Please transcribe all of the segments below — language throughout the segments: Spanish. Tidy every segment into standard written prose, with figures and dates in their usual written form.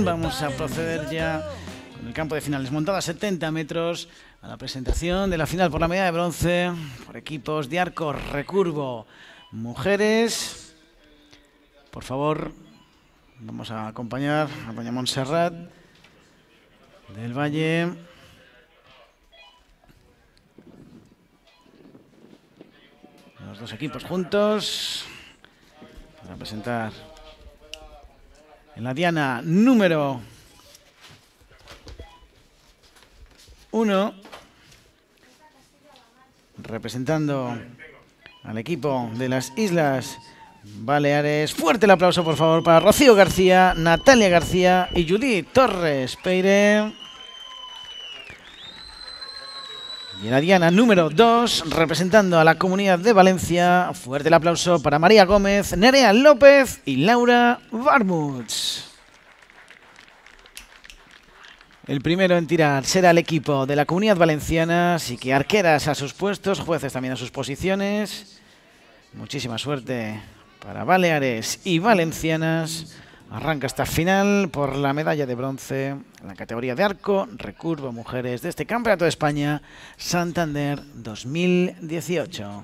vamos a proceder ya con el campo de finales montado a 70 metros a la presentación de la final por la medalla de bronce por equipos de arco recurvo mujeres. Por favor, vamos a acompañar a doña Montserrat del Valle. Los dos equipos juntos para presentar en la diana número 1, representando al equipo de las Islas Baleares. Fuerte el aplauso, por favor, para Rocío García, Natalia García y Judith Torres Peire. Y en la diana número 2, representando a la Comunidad de Valencia, fuerte el aplauso para María Gómez, Nerea López y Laura Barmuts. El primero en tirar será el equipo de la Comunidad Valenciana, así que arqueras a sus puestos, jueces también a sus posiciones. Muchísima suerte para Baleares y Valencianas. Arranca esta final por la medalla de bronce en la categoría de arco recurvo mujeres de este Campeonato de España Santander 2018.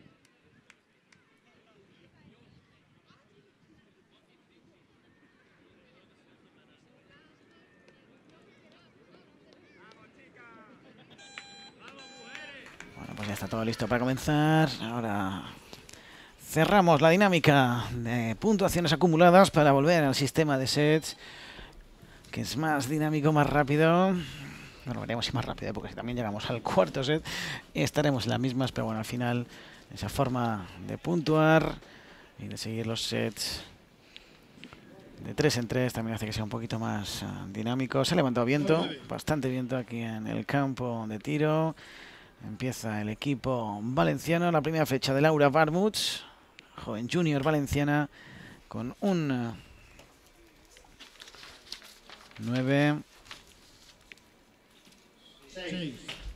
Bueno, pues ya está todo listo para comenzar. Ahora cerramos la dinámica de puntuaciones acumuladas para volver al sistema de sets, que es más dinámico, más rápido. Bueno, veremos si más rápido, porque si también llegamos al cuarto set estaremos en las mismas, pero bueno, al final esa forma de puntuar y de seguir los sets de 3 en 3 también hace que sea un poquito más dinámico. Se ha levantado viento, bastante viento aquí en el campo de tiro. Empieza el equipo valenciano, la primera flecha de Laura Barmuts, joven junior valenciana, con un 9. 6.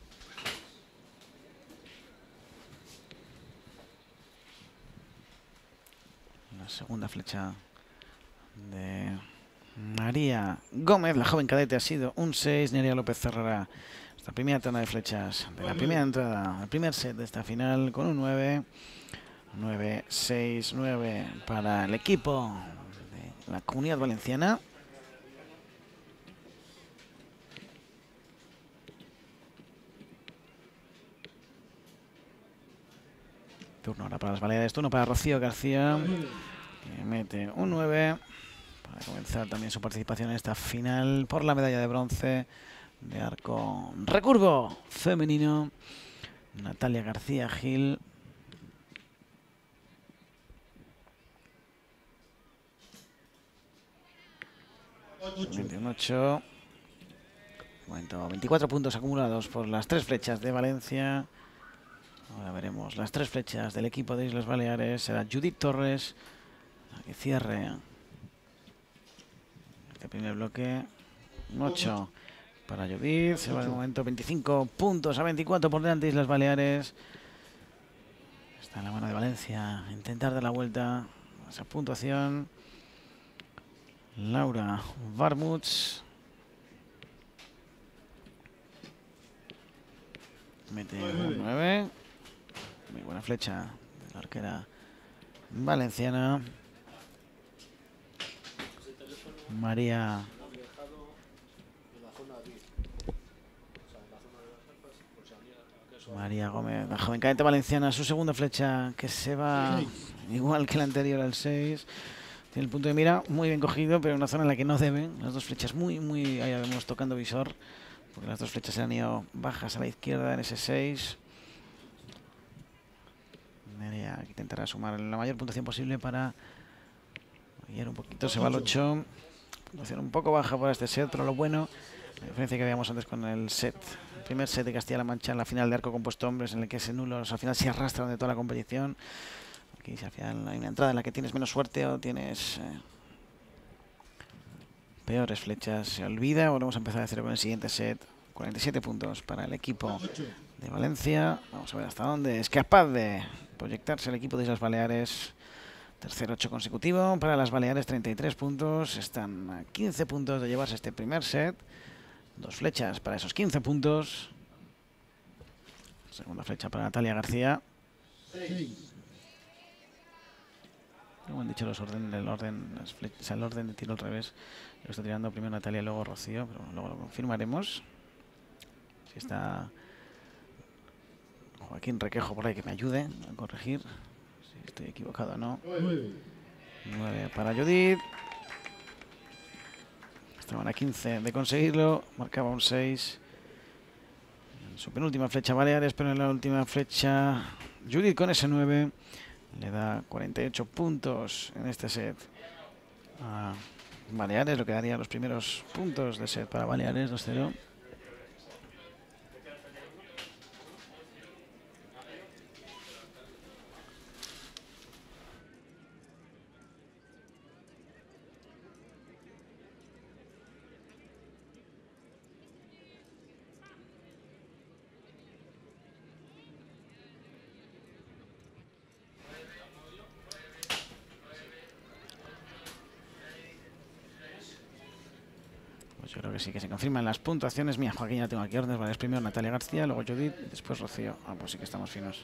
La segunda flecha de María Gómez, la joven cadete, ha sido un 6. Nerea López cerrará esta primera tanda de flechas de la primera entrada, el primer set de esta final, con un 9. 9, 6, 9 para el equipo de la Comunidad Valenciana. Turno ahora para las Baleares, turno para Rocío García, que mete un 9 para comenzar también su participación en esta final por la medalla de bronce de arco recurvo femenino. Natalia García Gil. Un 8. Momento, 24 puntos acumulados por las 3 flechas de Valencia. Ahora veremos las 3 flechas del equipo de Islas Baleares. Será Judith Torres la que cierre este primer bloque. Un 8 para Judith. Se va de momento 25 puntos a 24 por delante de Islas Baleares. Está en la mano de Valencia intentar dar la vuelta a esa puntuación. Laura Barmuts mete un 9. Muy buena flecha de la arquera valenciana. María Gómez, la joven cadete valenciana, su segunda flecha, que se va igual que la anterior al 6. Tiene el punto de mira muy bien cogido, pero en una zona en la que no deben. Las dos flechas muy, ahí vemos tocando visor, porque las dos flechas se han ido bajas a la izquierda en ese 6. Nerea intentará sumar la mayor puntuación posible para guiar un poquito. Se va al 8. Puntuación un poco baja para este set, pero lo bueno, la diferencia que veíamos antes con el primer set de Castilla-La Mancha en la final de arco compuesto hombres, en el que ese nulos al final se arrastran de toda la competición. Aquí al final hay una entrada en la que tienes menos suerte o tienes peores flechas. Se olvida. Volvemos a empezar de cero con el siguiente set. 47 puntos para el equipo de Valencia. Vamos a ver hasta dónde es capaz de proyectarse el equipo de Islas Baleares Tercer 8 consecutivo para las Baleares, 33 puntos. Están a 15 puntos de llevarse este primer set. 2 flechas para esos 15 puntos. Segunda flecha para Natalia García. Como han dicho los el orden de tiro al revés. Lo está tirando primero Natalia y luego Rocío, pero luego lo confirmaremos. Si está Joaquín Requejo por ahí que me ayude a corregir si estoy equivocado o no. 9 para Judith. Estaban a 15 de conseguirlo. Marcaba un 6. En su penúltima flecha Baleares, pero en la última flecha Judith con ese 9 le da 48 puntos en este set a Baleares, lo que daría los primeros puntos de set para Baleares, 2-0. Yo creo que sí, que se confirman las puntuaciones. Mira, Joaquín, ya tengo aquí órdenes. Vale, es primero Natalia García, luego Judith, después Rocío. Ah, pues sí que estamos finos.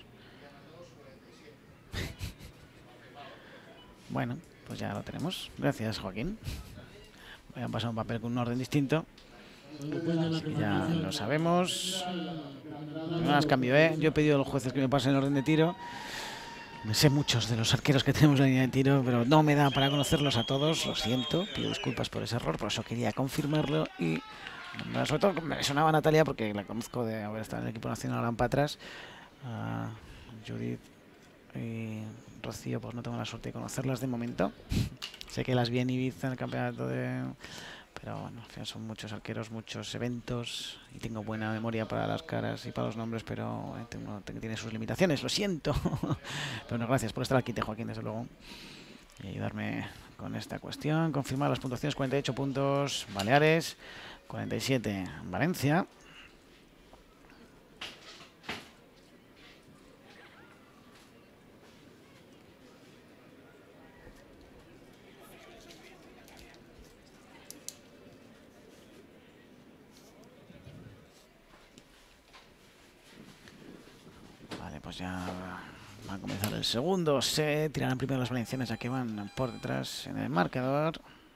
Bueno, pues ya lo tenemos. Gracias, Joaquín. Voy a pasar un papel con un orden distinto. Ya lo sabemos. No las cambio, ¿eh? Yo he pedido a los jueces que me pasen el orden de tiro. Me sé muchos de los arqueros que tenemos en la línea de tiro, pero no me da para conocerlos a todos. Lo siento, pido disculpas por ese error, por eso quería confirmarlo. Y sobre todo me sonaba Natalia porque la conozco de haber estado en el equipo nacional ahora para atrás. Judith y Rocío, pues no tengo la suerte de conocerlas de momento. Sé que las vi en Ibiza en el campeonato de... Pero bueno, al final son muchos arqueros, muchos eventos y tengo buena memoria para las caras y para los nombres, pero tiene sus limitaciones, lo siento. Pero bueno, gracias por estar aquí, Joaquín, desde luego, y ayudarme con esta cuestión. Confirmar las puntuaciones: 48 puntos Baleares, 47 Valencia. Pues ya va a comenzar el segundo set. Tirarán primero las valencianas, ya que van por detrás en el marcador.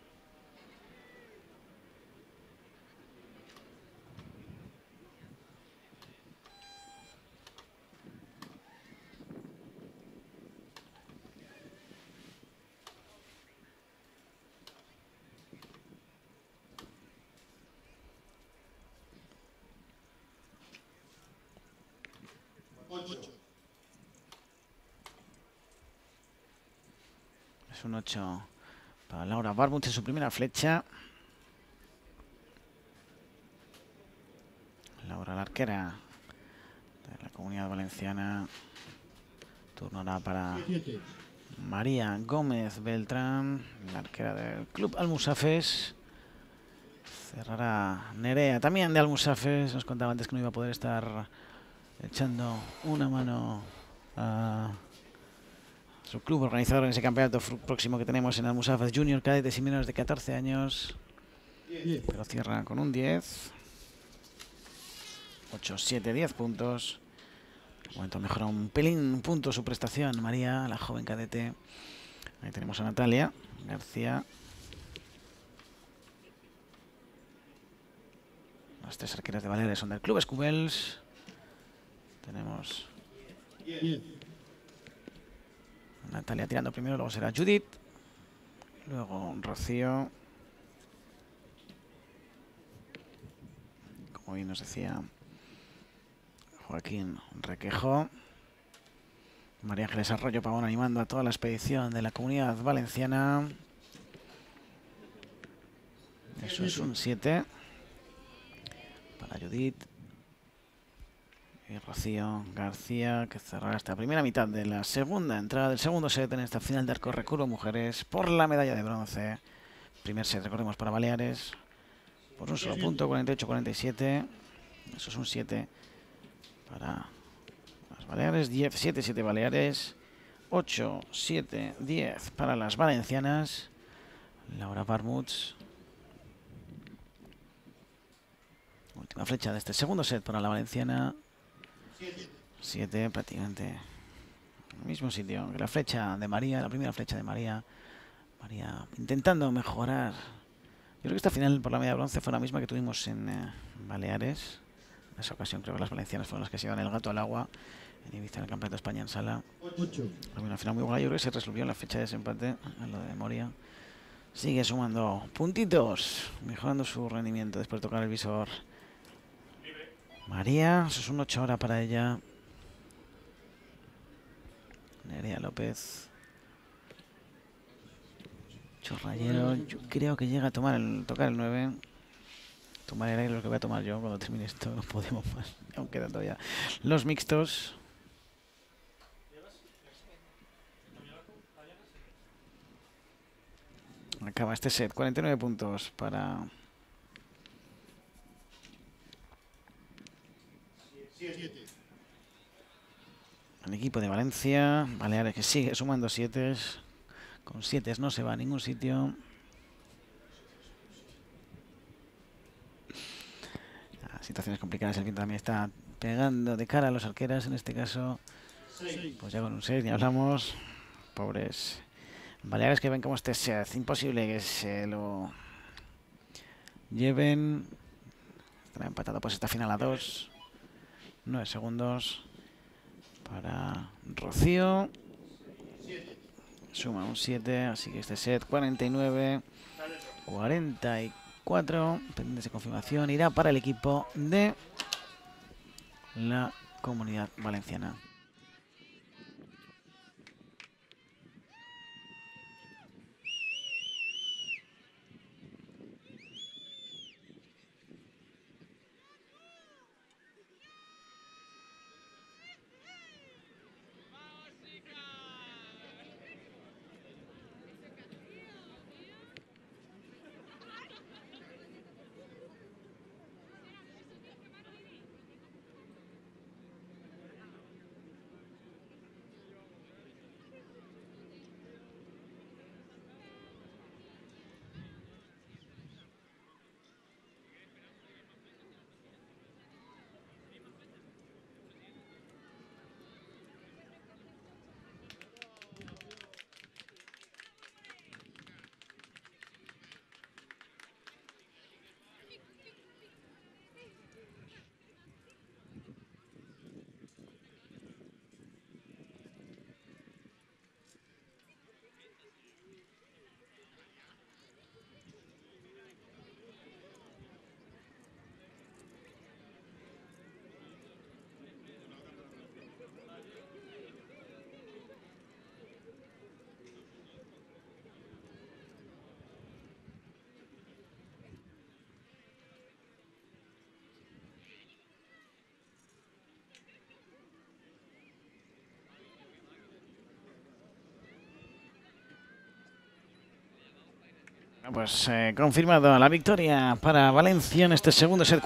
Es un 8 para Laura Barbuch en su primera flecha. Laura, la arquera de la Comunidad Valenciana. Turno ahora para María Gómez Beltrán, la arquera del Club Almusafes. Cerrará Nerea, también de Almusafes. Nos contaba antes que no iba a poder estar echando una mano a su club organizador en ese campeonato próximo que tenemos en Almusafes Junior, cadetes y menores de 14 años. Pero cierra con un 10. 8, 7, 10 puntos. De momento mejora un pelín, un punto su prestación. María, la joven cadete. Ahí tenemos a Natalia García. Las 3 arqueras de Baleares son del Club Escubels. Tenemos Natalia tirando primero, luego será Judith, luego Rocío, como bien nos decía Joaquín Requejo, María Ángeles Arroyo Pavón animando a toda la expedición de la Comunidad Valenciana. Eso es un 7 para Judith. Y Rocío García, que cerrará esta primera mitad de la segunda entrada del segundo set en esta final de arco recurvo mujeres por la medalla de bronce. Primer set, recordemos, para Baleares por un solo punto, 48-47. Eso es un 7 para las Baleares, 7-7 Baleares. 8, 7, 10 para las valencianas. Laura Parmuts. Última flecha de este segundo set para la valenciana. 7, prácticamente en el mismo sitio que la flecha de María, la primera flecha de María. María intentando mejorar. Yo creo que esta final por la medalla de bronce fue la misma que tuvimos en Baleares. En esa ocasión creo que las valencianas fueron las que se llevan el gato al agua en Ibiza, en el Campeonato de España en sala. Una final muy buena. Yo creo que se resolvió en la fecha de desempate, en lo de memoria. Sigue sumando puntitos, mejorando su rendimiento después de tocar el visor. María, eso es un 8 ahora para ella. Nerea López. Chorrayero, yo creo que llega a tocar el 9. Tomar el aire lo que voy a tomar yo cuando termine esto, no podemos más. Aún quedan todavía los mixtos. Acaba este set, 49 puntos para el equipo de Valencia. Baleares que sigue sumando 7. Con 7 no se va a ningún sitio. Situaciones complicadas, el viento también está pegando de cara a los arqueras, en este caso. Pues ya con un 6 ni hablamos. Pobres Baleares que ven como este set. Imposible que se lo lleven. Estará empatado pues esta final a 2. 9 segundos para Rocío. Suma un 7, así que este set 49, 44, pendientes de confirmación, irá para el equipo de la Comunidad Valenciana. Pues confirmado la victoria para Valencia en este segundo set,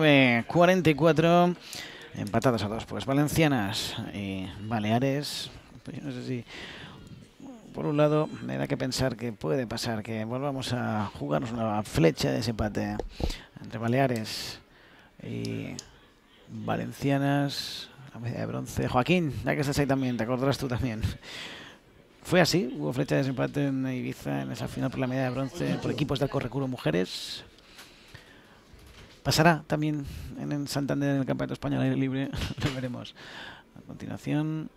49-44. Empatados a 2, pues Valencianas y Baleares. Pues no sé si, por un lado, me da que pensar que puede pasar que volvamos a jugarnos una flecha de desempate entre Baleares y Valencianas. La medalla de bronce. Joaquín, ya que estás ahí también, te acordarás tú también. Fue así, hubo flecha de desempate en Ibiza en esa final por la medalla de bronce por equipos de Alcorrecuro Mujeres. Pasará también en Santander en el Campeonato Español al aire libre, lo veremos a continuación.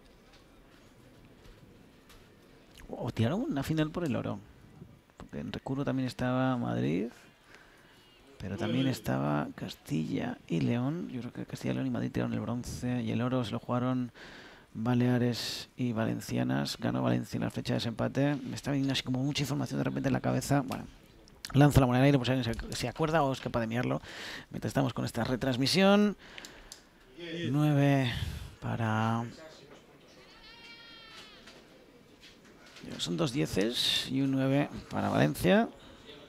O tiraron una final por el oro, porque en Recuro también estaba Madrid, pero también estaba Castilla y León. Yo creo que Castilla y León y Madrid tiraron el bronce y el oro se lo jugaron Baleares y Valencianas. Ganó Valencia en la flecha de desempate. Me está viniendo así como mucha información de repente en la cabeza. Bueno, lanzo la moneda al aire por si alguien se acuerda o es capaz de mirarlo mientras estamos con esta retransmisión. 9 para... Son 2 dieces y un 9 para Valencia.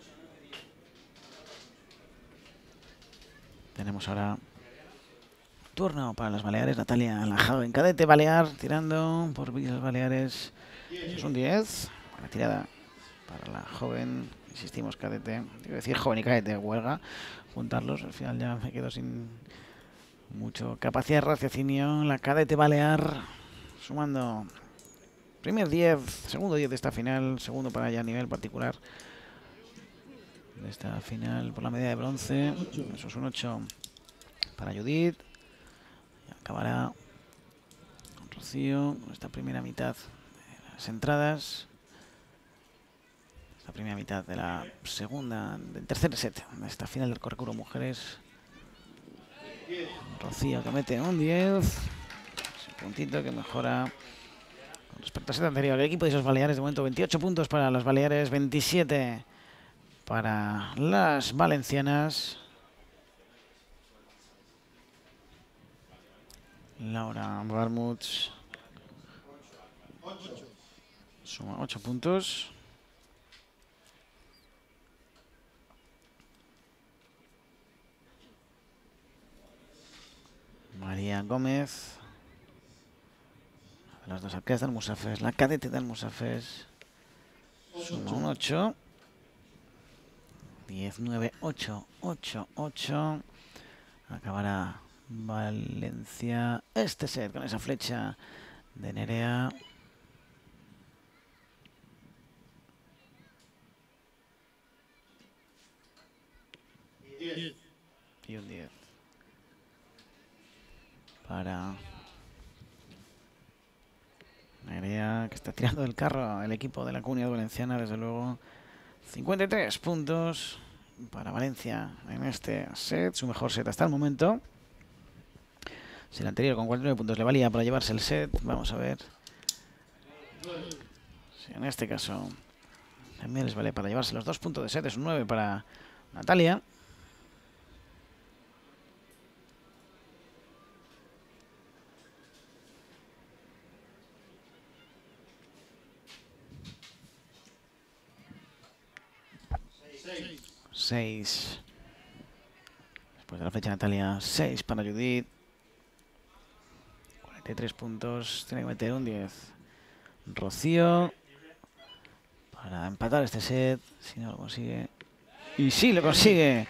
Tenemos ahora Turno para las Baleares. Natalia Lajado en cadete balear, tirando por las Baleares. Es un 10. La tirada para la joven. Insistimos, cadete. Quiero decir joven y cadete, huelga. Juntarlos. Al final ya me quedo sin mucho capacidad de raciocinio. La cadete balear. Sumando primer 10, segundo 10 de esta final. Segundo para ella a nivel particular. De esta final por la medalla de bronce. Eso es un 8 para Judith. Y acabará con Rocío. Con esta primera mitad de las entradas. Esta primera mitad de la segunda, del tercer set de esta final del Correcuro Mujeres. Rocío que mete un 10. Ese puntito que mejora con respecto al set anterior. El equipo de esos Baleares, de momento 28 puntos para las Baleares, 27 para las valencianas. Laura Barmuts suma 8 puntos. María Gómez. Las dos arqueras del Musafes. La cadete del Musafes suma un 8. 10, 9, 8, 8, 8. Acabará Valencia este set con esa flecha de Nerea. Y un 10 para Nerea, que está tirando del carro el equipo de la Comunidad Valenciana, desde luego. 53 puntos para Valencia en este set, su mejor set hasta el momento. Si el anterior con 49 puntos le valía para llevarse el set, vamos a ver si en este caso también les vale para llevarse los 2 puntos de set. Es un 9 para Natalia. Seis. Después de la flecha Natalia, 6 para Judith. 43 puntos. Tiene que meter un 10. Rocío. Para empatar este set. Si no lo consigue. Y sí lo consigue.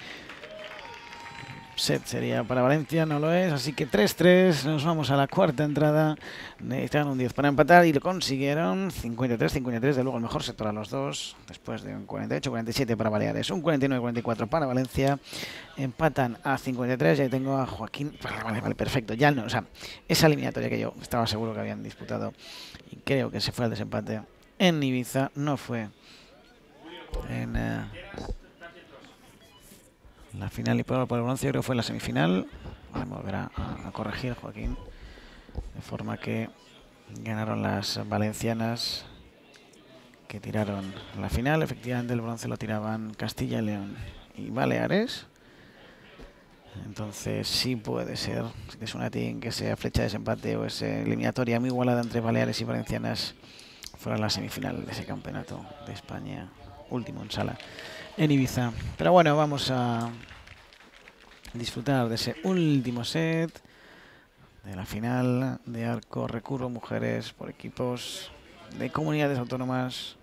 Set sería para Valencia, no lo es. Así que 3-3. Nos vamos a la cuarta entrada. Necesitan un 10 para empatar y lo consiguieron. 53-53. De luego el mejor set para los dos. Después de un 48-47 para Baleares. Un 49-44 para Valencia. Empatan a 53. Y ahí tengo a Joaquín. Vale, perfecto. Ya no, o sea, esa eliminatoria que yo estaba seguro que habían disputado. Y creo que se fue al desempate en Ibiza. No fue en la final y por el bronce, yo creo que fue en la semifinal. Vamos a volver a corregir, Joaquín. De forma que ganaron las valencianas, que tiraron la final. Efectivamente, el bronce lo tiraban Castilla y León y Baleares. Entonces sí puede ser, si te suena a ti, que sea flecha de desempate o esa eliminatoria muy igualada entre Baleares y valencianas fuera la semifinal de ese campeonato de España, último en sala en Ibiza. Pero bueno, vamos a disfrutar de ese último set de la final de arco recurvo mujeres por equipos de comunidades autónomas.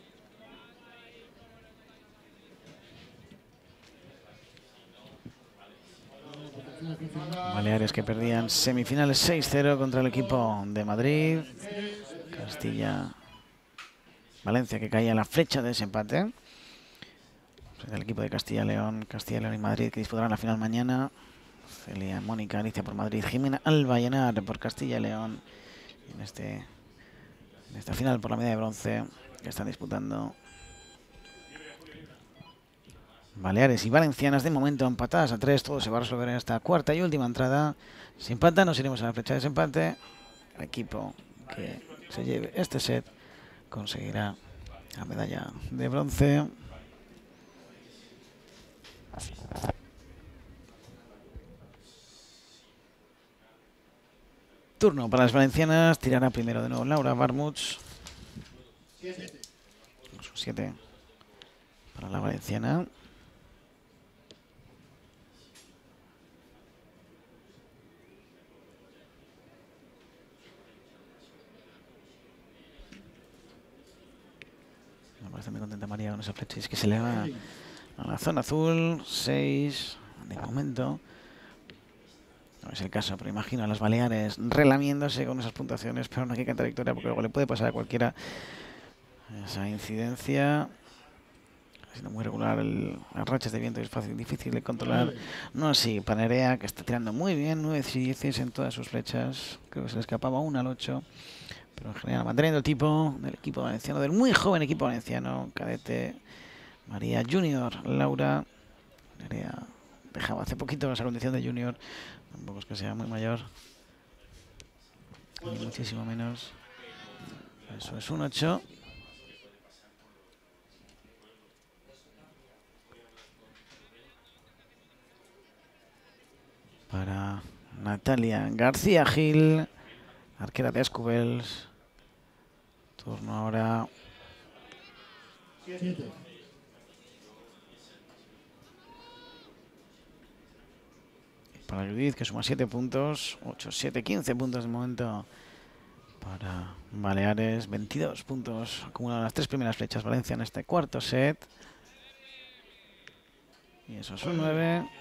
Baleares que perdían semifinales 6-0 contra el equipo de Madrid. Castilla, Valencia que caía en la flecha de desempate. El equipo de Castilla y León y Madrid que disputarán la final mañana. Celia, Mónica, Alicia por Madrid, Jimena Albayenar por Castilla y León. Y en esta final por la medalla de bronce que están disputando Baleares y Valencianas, de momento empatadas a 3. Todo se va a resolver en esta cuarta y última entrada. Si empatan, nos iremos a la flecha de desempate. El equipo que se lleve este set conseguirá la medalla de bronce. Turno para las valencianas. Tirará primero de nuevo Laura Barmuts. 7 para la valenciana. bastante contenta María con esa flecha. Y es que se le va a la zona azul. 6 de momento. No es el caso, pero imagino a las Baleares relamiéndose con esas puntuaciones, pero no hay que cantar victoria porque luego le puede pasar a cualquiera esa incidencia. Ha sido muy regular las rachas de viento, es difícil de controlar. No así, Panerea, que está tirando muy bien, 9 y 10 en todas sus flechas. Creo que se le escapaba una al 8. Pero en general, manteniendo el tipo del equipo valenciano, del muy joven equipo valenciano, cadete, María Junior, Laura. Nerea dejaba hace poquito esa condición de Junior. Tampoco es que sea muy mayor, ni muchísimo menos. Eso es un 8. Para Natalia García Gil, arquera de Escubels. Turno ahora. 7. Para Judith, que suma 7 puntos. 8, 7, 15 puntos de momento. Para Baleares, 22 puntos. Acumulan las 3 primeras flechas Valencia en este cuarto set. Y eso es un 9.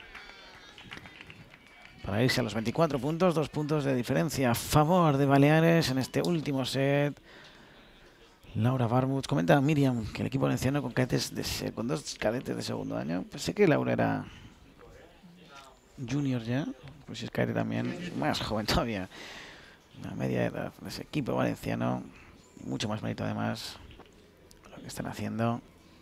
Para irse a los 24 puntos, 2 puntos de diferencia a favor de Baleares en este último set. Laura Barmut. Comenta Miriam que el equipo valenciano con con 2 cadetes de segundo año. Pensé que Laura era junior ya. Pues si es Kairi también, más joven todavía. La media edad de ese equipo valenciano. Mucho más mérito además lo que están haciendo.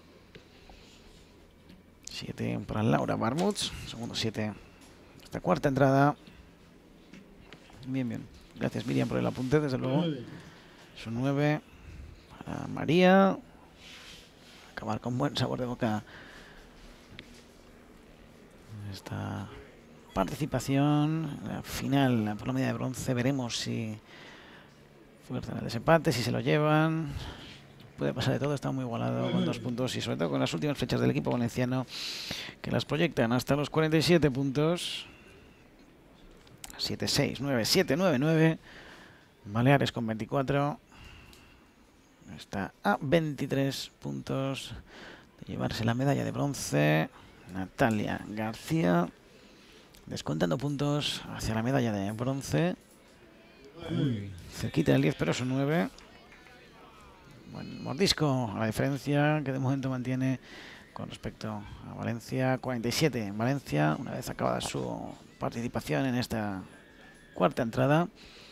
7 para Laura Barmut. Segundo 7. Esta cuarta entrada. Bien, bien. Gracias Miriam por el apunte, desde luego. Es un 9 para María. Acabar con buen sabor de boca esta participación. La final por la medalla de bronce. Veremos si fuerzan el desempate, si se lo llevan. Puede pasar de todo, está muy igualado con 2 puntos y sobre todo con las últimas flechas del equipo valenciano que las proyectan hasta los 47 puntos. 7, 6, 9, 7, 9, 9. Baleares con 24. Está a 23 puntos de llevarse la medalla de bronce. Natalia García descontando puntos hacia la medalla de bronce. Cerquita del 10, pero es un 9. Buen mordisco a la diferencia que de momento mantiene con respecto a Valencia. 47 en Valencia, una vez acabada su participación en esta cuarta entrada.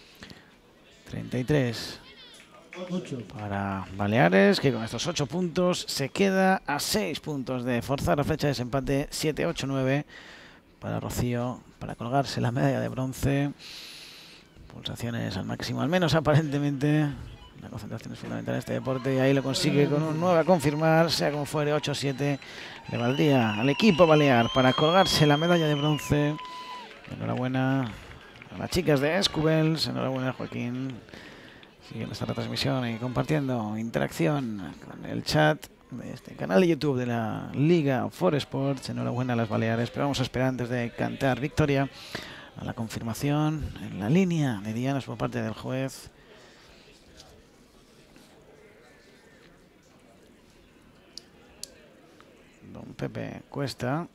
33 para Baleares, que con estos 8 puntos se queda a 6 puntos de forzar la flecha de desempate. 7, 8, 9 para Rocío, para colgarse la medalla de bronce. Pulsaciones al máximo, al menos aparentemente. La concentración es fundamental en este deporte y ahí lo consigue con un 9 a confirmar. Sea como fuere, 8-7 le valdría al equipo balear para colgarse la medalla de bronce. Enhorabuena a las chicas de Escubels, enhorabuena Joaquín, siguiendo esta retransmisión y compartiendo interacción con el chat de este canal de YouTube de la Liga For Sports. Enhorabuena a las Baleares, pero vamos a esperar antes de cantar victoria a la confirmación en la línea de dianas por parte del juez. Don Pepe Cuesta.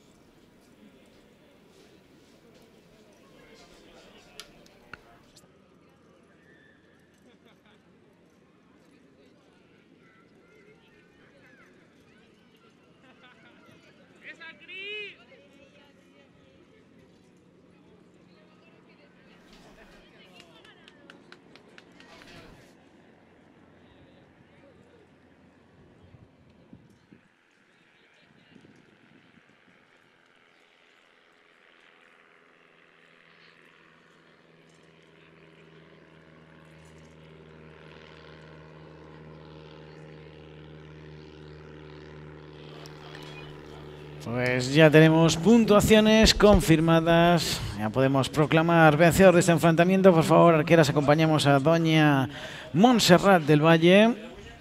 Pues ya tenemos puntuaciones confirmadas. Ya podemos proclamar vencedor de este enfrentamiento. Por favor, arqueras, acompañamos a doña Montserrat del Valle.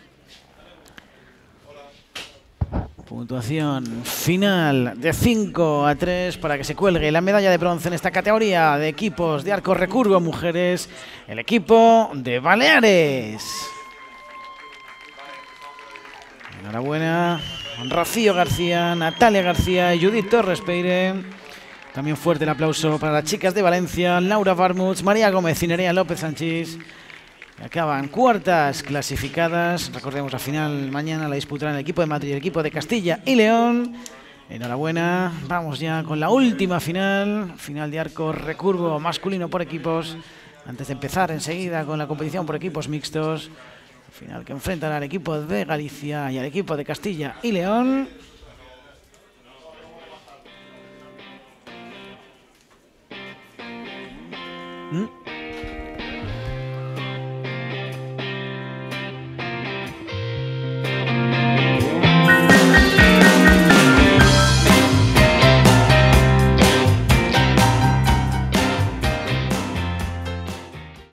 Puntuación final de 5-3 para que se cuelgue la medalla de bronce en esta categoría de equipos de arco recurvo mujeres. El equipo de Baleares. Enhorabuena. Rocío García, Natalia García y Judith Torres Peire. También fuerte el aplauso para las chicas de Valencia, Laura Barmuts, María Gómez y Nerea López Sánchez. Acaban cuartas clasificadas. Recordemos, la final mañana la disputarán el equipo de Madrid y el equipo de Castilla y León. Enhorabuena. Vamos ya con la última final. Final de arco recurvo masculino por equipos. Antes de empezar enseguida con la competición por equipos mixtos. Final que enfrentan al equipo de Galicia y al equipo de Castilla y León.